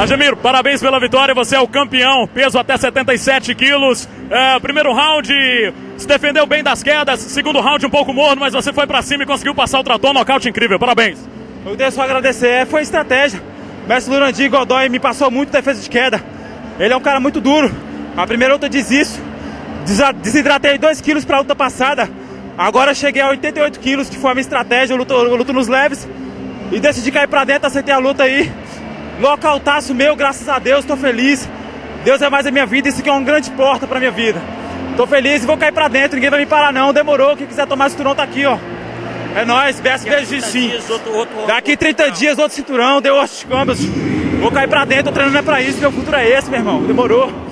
Ademir, parabéns pela vitória, você é o campeão, peso até 77 quilos. Primeiro round, se defendeu bem das quedas, segundo round um pouco morno, mas você foi pra cima e conseguiu passar o trator, nocaute incrível, parabéns. Eu tenho só agradecer, foi estratégia. O mestre Lurandir Godoy me passou muito defesa de queda. Ele é um cara muito duro. A primeira luta desisto. Desidratei 2 quilos pra luta passada. Agora cheguei a 88 quilos de forma estratégia, eu luto nos leves. E decidi cair pra dentro, aceitei a luta aí. Nocautaço meu, graças a Deus, tô feliz. Deus é mais a minha vida, isso aqui é uma grande porta pra minha vida. Tô feliz e vou cair pra dentro, ninguém vai me parar não, demorou. Quem quiser tomar cinturão tá aqui, ó. É nóis, beijo de sim. Daqui 30 dias, outro cinturão, deu outros câmbios. Vou cair pra dentro, tô treinando é pra isso, meu futuro é esse, meu irmão. Demorou.